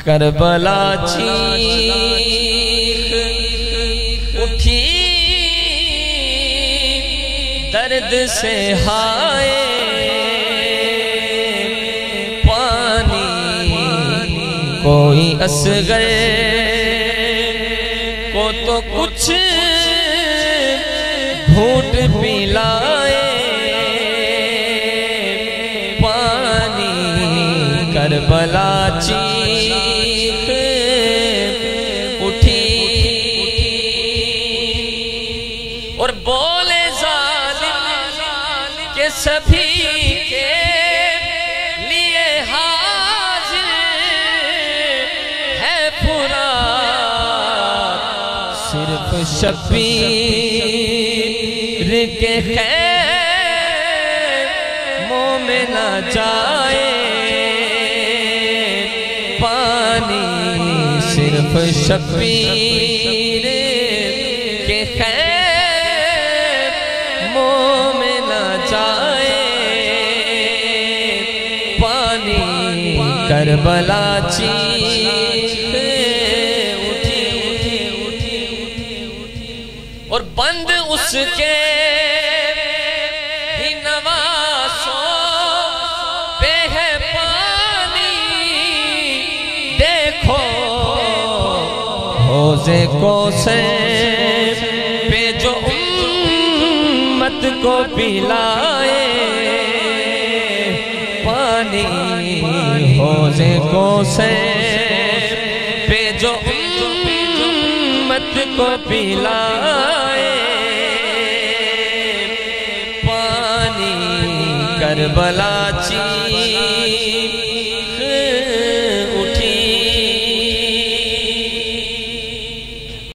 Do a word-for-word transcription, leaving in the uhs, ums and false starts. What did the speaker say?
کربلا چیخ اٹھی درد سے ہائے پانی کوئی اصغر کو تو کچھ گھونٹ پلائے پانی کربلا چیخ اٹھی اور بولے ظالم کہ سبھی کے لیے حاضر ہے فرات صرف شبیر کے خیموں میں نہ جائے پانی صرف شبیر کے خیموں میں نہ جائے پانی کربلا چیخ اٹھی اور بند اس کے ہی نواسوں پہ ہے پانی دیکھو حوضے کوثر پہ جو امت کو پلائے پانی حوضے کوثر پہ جو امت کو پلائے پانی کربلا چیخ